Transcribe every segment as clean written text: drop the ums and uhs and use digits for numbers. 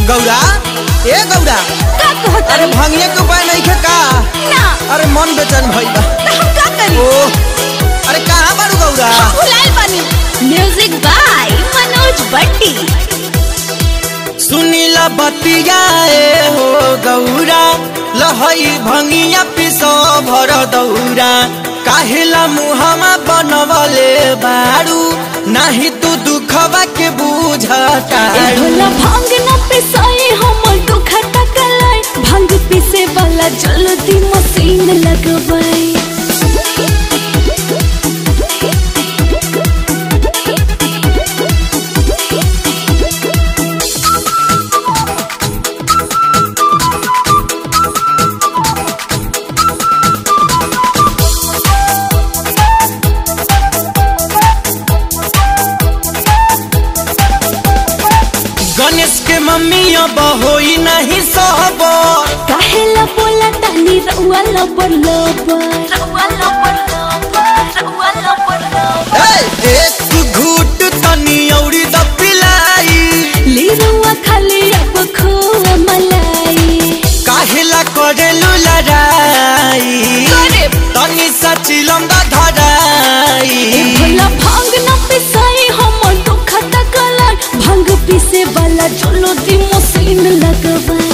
गौरा ए गौरा का कहत अरे भंगिया के उपाय नहीं खे का ना अरे मन बेचैन भइल बा हम का करी ओ अरे कहां बारू गौरा भुलाइल बानी म्यूजिक बाय मनोज बट्टी सुनीला बतिया ए हो गौरा लहई भंगिया पिसो भर दौरा काहेला मुहमा बनवले बारू नाही तू दुखवा के बुझता भोला भांग न पिसाई हम दुखा टकलाई भांग पिसे वाला जल्दी मशीन लगवाई गणेश के मम्मी अब होई नहीं सब काहेला बोला तानी रउआ लबर एक घूट तनी औरी द पिलाई ली रउआ खाली अब खोआ मलाई काहेला करेलु लड़ाई तनी सचिलम दा धराई भोला भांग न पिसाई हम दुखा टकलाई भांग पिसे वाला चलो दी मशीन लगवाई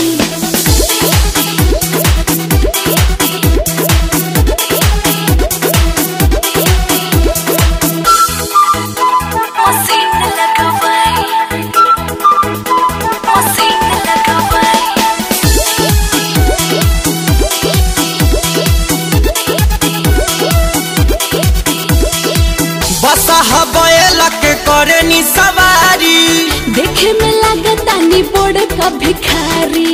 बैला के करे नी सवारी देखे में लगता नी बोर्ड का भिखारी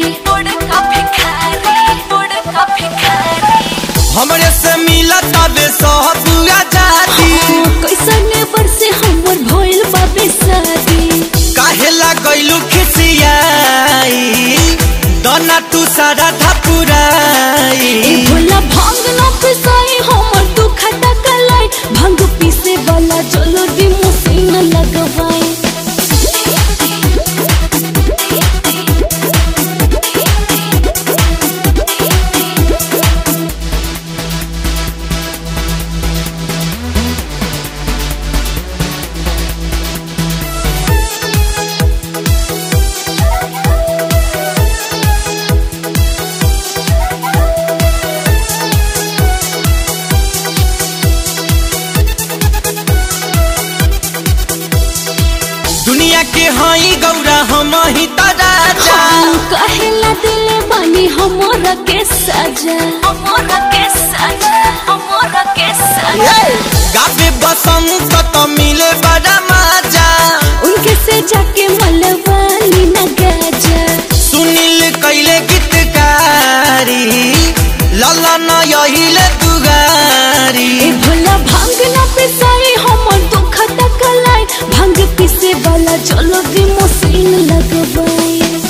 हमरे से मिलत बे सब आजादी कैसने बरसे हमर भइल बाबे शादी काहेला गइलु खिसियाई दना तू सारा धपुराई भोला भांग न पिसाई हमर दुखा टकलाई भांग पीसे वाला चलो दी मशीन लगवाई दुनिया के हई गौरा हम ही राजा कहेला दिले बानी हमरा के सजा गाबे बसंत तो मिले बड़ा मजा उनके से जाके मलवाली न गाजा सुनील कैले गीतकारी लला न यहिले दुगारी भोला भांग न पिसाई हमर दुखा टकलाई भांग पिसे वाला चलो दी मशीन लगवाई